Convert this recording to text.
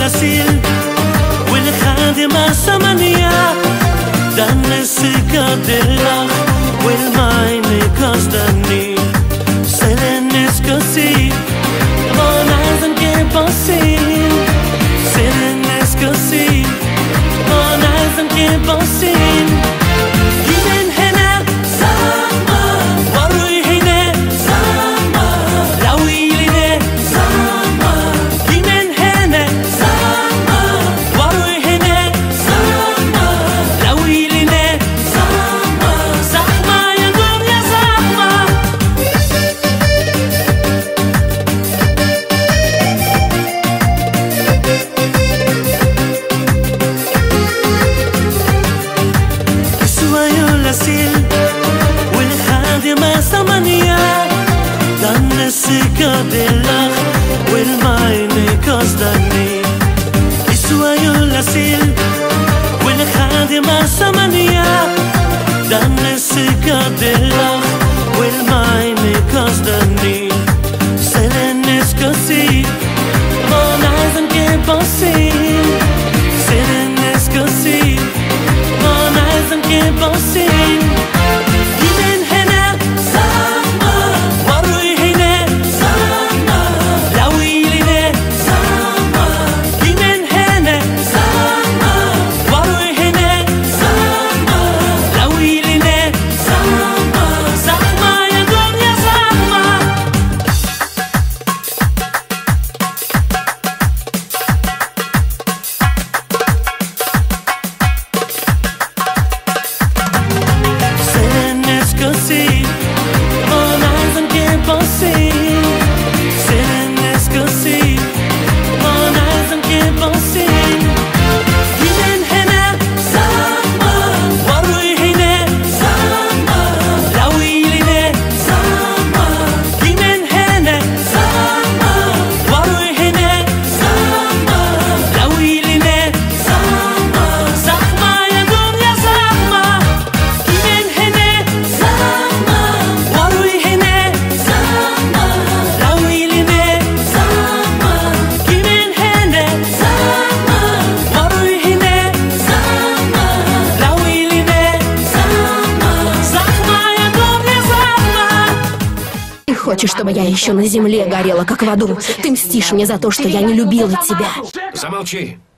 الأصيل والخادمة ثمانية ده النسك دلخ والماين قصدني سلنس كسي ونازم كبسي سلنس كسي ونازم كبسي والخادمة ثمانية ده النسك دلخ والماين قصدني يسوى الأصيل والخادمة ثمانية ده النسك دلخ والماين قصدني سلنس كسي ونازم كبسي سلنس كسي ونازم كبسي Хочешь, чтобы я еще на земле горела, как в аду? Ты мстишь мне за то, что я не любила тебя. Замолчи.